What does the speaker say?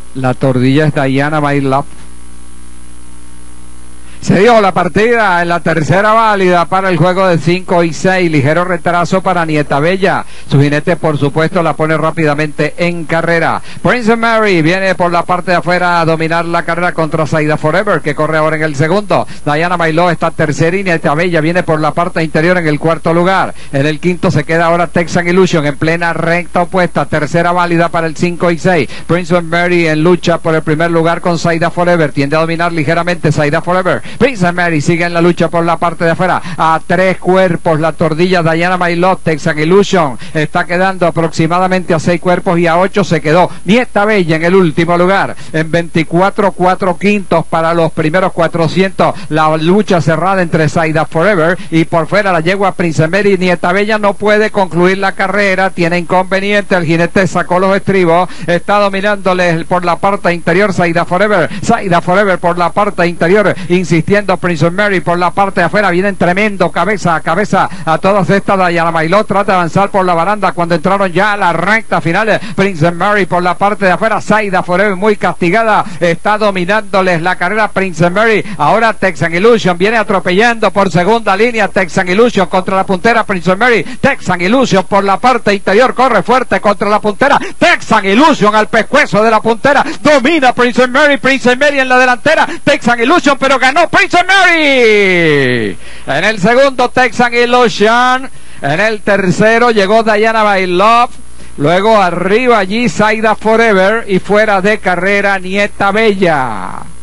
La tordilla es Diana My Love. Se dio la partida en la tercera válida para el juego de 5 y 6. Ligero retraso para Nieta Bella. Su jinete, por supuesto, la pone rápidamente en carrera. Prince Mary viene por la parte de afuera a dominar la carrera contra Saida Forever, que corre ahora en el segundo. Diana My Love está tercera y Nieta Bella viene por la parte interior en el cuarto lugar. En el quinto se queda ahora Texan Illusion en plena recta opuesta. Tercera válida para el 5 y 6. Prince Mary en lucha por el primer lugar con Saida Forever. Tiende a dominar ligeramente Saida Forever. Prince Mary sigue en la lucha por la parte de afuera. A 3 cuerpos la tordilla Diana My Love. Texan Illusion está quedando aproximadamente a 6 cuerpos y a 8 se quedó Nieta Bella en el último lugar. En 24, 4 quintos para los primeros 400. La lucha cerrada entre Saida Forever y por fuera la yegua Prince Mary. Nieta Bella no puede concluir la carrera. Tiene inconveniente. El jinete sacó los estribos. Está dominándole por la parte interior Saida Forever. Saida Forever por la parte interior insistiendo Prince Mary por la parte de afuera. Vienen tremendo cabeza a cabeza a todas estas. Diana My Love trata de avanzar por la baranda cuando entraron ya a la recta final. Prince Mary por la parte de afuera. Saida Forever muy castigada. Está dominándoles la carrera Prince Mary. Ahora Texan Illusion viene atropellando por segunda línea. Texan Illusion contra la puntera Prince Mary. Texan Illusion por la parte interior. Corre fuerte contra la puntera. Texan Illusion al pescuezo de la puntera. Domina Prince Mary. Prince Mary en la delantera. Texan Illusion, pero ganó Prince Mary. En el segundo Texan Illusion. En el tercero llegó Diana My Love. Luego arriba allí Saida Forever y fuera de carrera Nieta Bella.